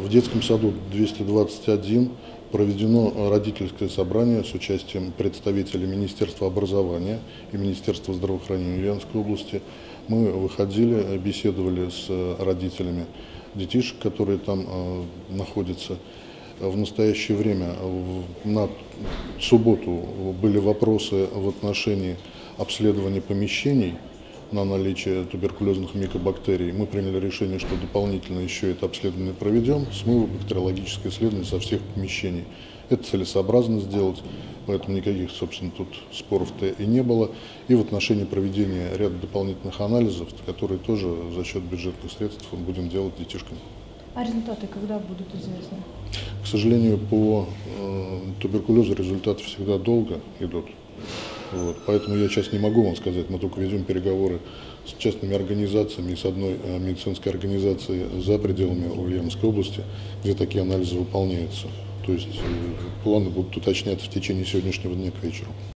В детском саду 221 проведено родительское собрание с участием представителей Министерства образования и Министерства здравоохранения Ульяновской области. Мы выходили, беседовали с родителями детишек, которые там находятся. В настоящее время на субботу были вопросы в отношении обследования помещений на наличие туберкулезных микобактерий. Мы приняли решение, что дополнительно еще это обследование проведем, смывы бактериологическое исследование со всех помещений. Это целесообразно сделать, поэтому никаких, собственно, тут споров-то и не было. И в отношении проведения ряда дополнительных анализов, которые тоже за счет бюджетных средств будем делать детишкам. А результаты когда будут известны? К сожалению, по туберкулезу результаты всегда долго идут. Вот. Поэтому я сейчас не могу вам сказать, мы только ведем переговоры с частными организациями и с одной медицинской организацией за пределами Ульяновской области, где такие анализы выполняются. То есть планы будут уточняться в течение сегодняшнего дня к вечеру.